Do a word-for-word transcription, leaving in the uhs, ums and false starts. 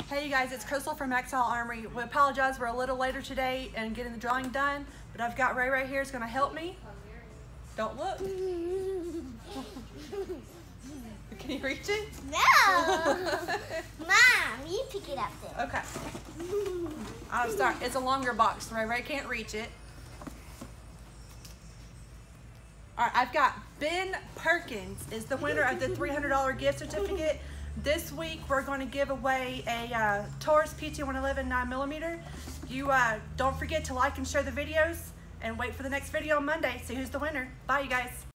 Hey you guys, it's Crystal from Maxwell Armory. We apologize we're a little later today and getting the drawing done, but I've got Ray right here is going to help me. Don't look. Can you reach it? No! Mom, you pick it up there. Okay. I'll start. It's a longer box. Ray Ray can't reach it. All right, I've got Ben Perkins is the winner of the three hundred dollar gift certificate. This week we're going to give away a uh, Taurus P T one eleven nine millimeter. You uh, don't forget to like and share the videos and wait for the next video on Monday. See who's the winner. Bye you guys.